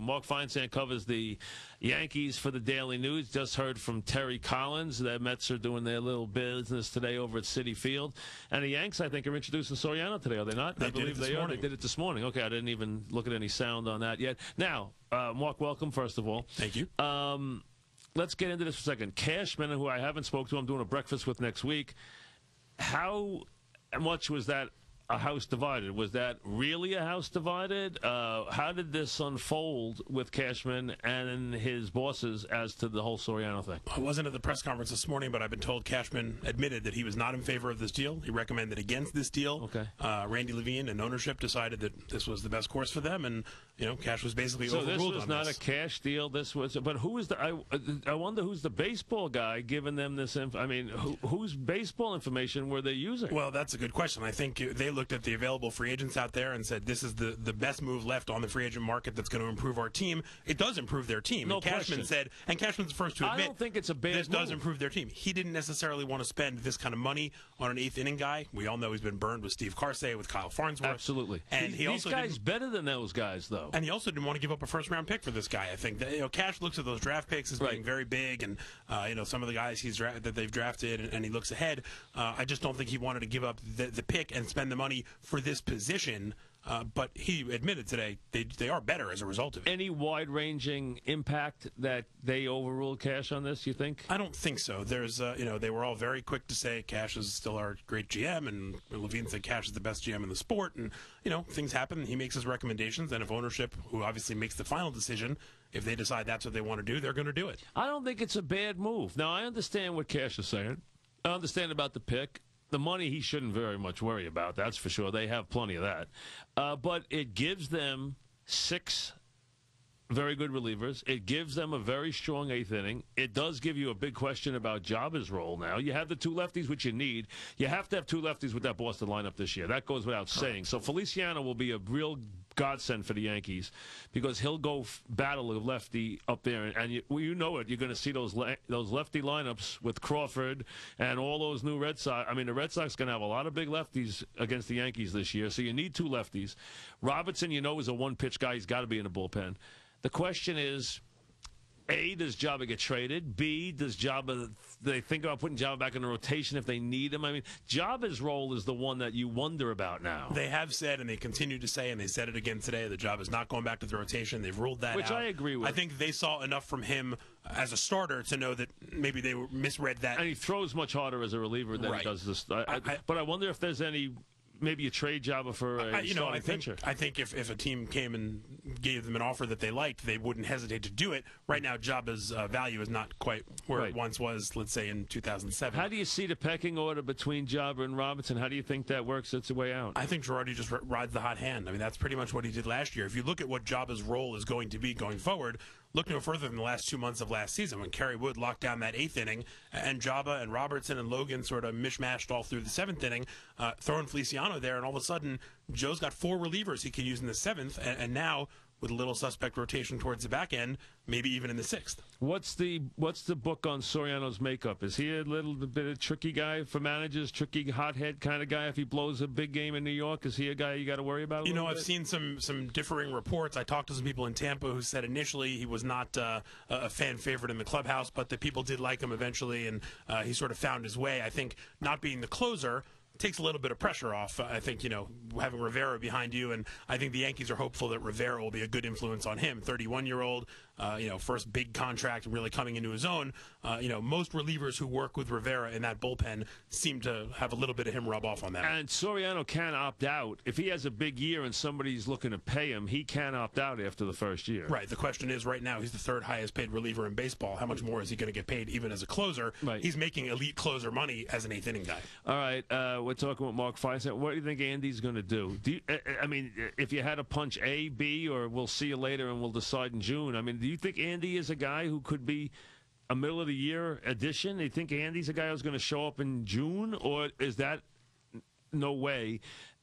Mark Feinsand covers the Yankees for the Daily News. Just heard from Terry Collins. The Mets are doing their little business today over at Citi Field. And the Yanks, I think, are introducing Soriano today, are they not? I believe they are. They did it this morning. Okay, I didn't even look at any sound on that yet. Now, Mark, welcome, first of all. Thank you. Let's get into this for a second. Cashman, who I haven't spoke to, I'm doing a breakfast with next week. How much was that a house divided? Was that really a house divided? How did this unfold with Cashman and his bosses as to the whole Soriano thing? I wasn't at the press conference this morning, but I've been told Cashman admitted that he was not in favor of this deal. He recommended against this deal. Okay. Randy Levine and ownership decided that this was the best course for them, and Cash was basically overruled on this. So this was not a cash deal. This was, but who is the? I wonder who's the baseball guy giving them this? Whose baseball information were they using? Well, that's a good question. I think they looked at the available free agents out there and said, this is the best move left on the free agent market that's going to improve our team. It does improve their team. No and Cashman question. said, and Cashman's the first to admit, I don't think it's a bad this move. does improve their team. He didn't necessarily want to spend this kind of money on an eighth inning guy. We all know he's been burned with Steve Carsey, with Kyle Farnsworth. Absolutely. And these guys better than those guys, though. And he also didn't want to give up a first-round pick for this guy. I think that, Cash looks at those draft picks as being very big, and some of the guys that they've drafted, and he looks ahead. I just don't think he wanted to give up the pick and spend the money for this position. But he admitted today they are better as a result of it. Any wide-ranging impact that they overruled Cash on this, you think? I don't think so. There's, they were all very quick to say Cash is still our great GM, and Levine said Cash is the best GM in the sport. And, things happen. He makes his recommendations, and if ownership, who obviously makes the final decision, if they decide that's what they want to do, they're going to do it. I don't think it's a bad move. Now, I understand what Cash is saying. I understand about the pick. The money he shouldn't very much worry about, that's for sure. They have plenty of that. But it gives them 6 very good relievers. It gives them a very strong eighth inning. It does give you a big question about Jabba's role now. You have the 2 lefties, which you need. You have to have 2 lefties with that Boston lineup this year. That goes without saying. So Feliciano will be a real godsend for the Yankees because he'll go battle a lefty up there. And you know it. You're going to see those lefty lineups with Crawford and all those new Red Sox. I mean, the Red Sox are going to have a lot of big lefties against the Yankees this year, so you need 2 lefties. Robertson, is a one-pitch guy. He's got to be in the bullpen. The question is, A, does Jabba get traded? B, does Jabba, they think about putting Jabba back in the rotation if they need him? I mean, Jabba's role is the one that you wonder about now. They have said, and they continue to say, and they said it again today, that Jabba's not going back to the rotation. They've ruled that out. Which I agree with. I think they saw enough from him as a starter to know that maybe they misread that. And he throws much harder as a reliever than he does this. But I wonder if there's any... Maybe a trade Jabba for a starting pitcher. I think if a team came and gave them an offer that they liked, they wouldn't hesitate to do it. Right now, Jabba's value is not quite where it once was, let's say, in 2007. How do you see the pecking order between Jabba and Robinson? How do you think that works its way out? I think Girardi just rides the hot hand. I mean, that's pretty much what he did last year. If you look at what Jabba's role is going to be going forward, look no further than the last 2 months of last season when Kerry Wood locked down that 8th inning and Jabba and Robertson and Logan sort of mishmashed all through the 7th inning, throwing Feliciano there, and all of a sudden Joe's got 4 relievers he can use in the 7th, and now with a little suspect rotation towards the back end, maybe even in the 6th. What's the book on Soriano's makeup? Is he a little bit of a tricky guy for managers, tricky hothead kind of guy? If he blows a big game in New York, is he a guy you got to worry about? I've seen some differing reports. I talked to some people in Tampa who said initially he was not a fan favorite in the clubhouse, but the people did like him eventually, and he sort of found his way. I think not being the closer takes a little bit of pressure off. I think, having Rivera behind you, and I think the Yankees are hopeful that Rivera will be a good influence on him. 31-year-old, first big contract, really coming into his own. Most relievers who work with Rivera in that bullpen seem to have a little bit of him rub off on that. And Soriano can opt out. If he has a big year and somebody's looking to pay him, he can opt out after the first year. Right. The question is, right now, he's the 3rd highest paid reliever in baseball. How much more is he going to get paid even as a closer? Right. He's making elite closer money as an 8th inning guy. All right. We're talking with Mark Feinsand. What do you think Andy's going to do? If you had to punch A, B, or we'll see you later and we'll decide in June, do you think Andy is a guy who could be a middle-of-the-year addition? Do you think Andy's a guy who's going to show up in June, or is that no way?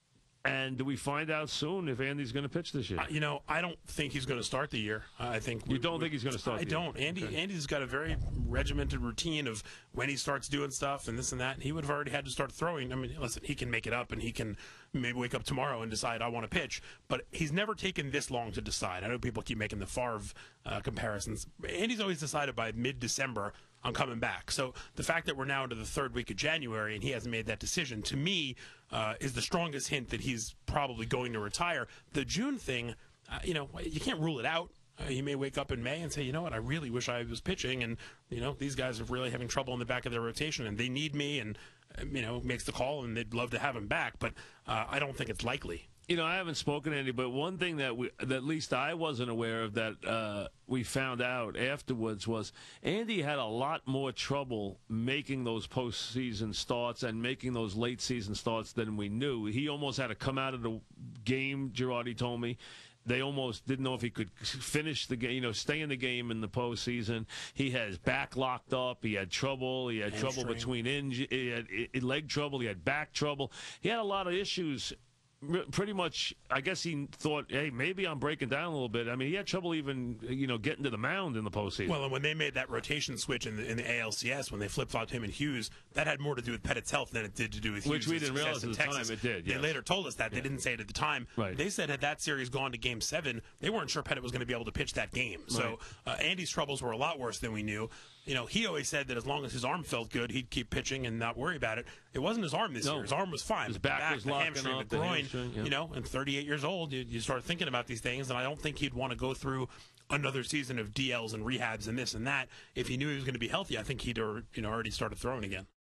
And do we find out soon if Andy's going to pitch this year? I don't think he's going to start the year. I think you don't think he's going to start. I don't. Andy's got a very regimented routine of when he starts doing stuff and this and that. And he would have already had to start throwing. I mean, listen, he can make it up and he can maybe wake up tomorrow and decide I want to pitch. But he's never taken this long to decide. I know people keep making the Favre comparisons. Andy's always decided by mid-December on coming back. So the fact that we're now into the third week of January and he hasn't made that decision, to me, is the strongest hint that he's probably going to retire. The June thing, you can't rule it out. He may wake up in May and say, you know what, I really wish I was pitching, and, these guys are really having trouble in the back of their rotation, and they need me, and, makes the call, and they'd love to have him back. But I don't think it's likely. I haven't spoken to Andy, but one thing that at least I wasn't aware of that we found out afterwards was Andy had a lot more trouble making those postseason starts and making those late season starts than we knew. He almost had to come out of the game, Girardi told me. They almost didn't know if he could finish the game, stay in the game in the postseason. He has back locked up. He had trouble. He had trouble between he had leg trouble. He had back trouble. He had a lot of issues. Pretty much, I guess he thought, hey, maybe I'm breaking down a little bit. I mean, he had trouble even, getting to the mound in the postseason. Well, and when they made that rotation switch in the ALCS, when they flip-flopped him and Hughes, that had more to do with Pettit's health than it did to do with Hughes' Which we didn't realize at the time it did. Yes. They later told us that. They didn't say it at the time. Right. They said had that series gone to Game 7, they weren't sure Pettit was going to be able to pitch that game. So Andy's troubles were a lot worse than we knew. He always said that as long as his arm felt good, he'd keep pitching and not worry about it. It wasn't his arm this year. His arm was fine. His back was locking hamstring, up, the groin, hamstring, and 38 years old, you start thinking about these things, and I don't think he'd want to go through another season of DLs and rehabs and this and that. If he knew he was going to be healthy, I think he'd already started throwing again.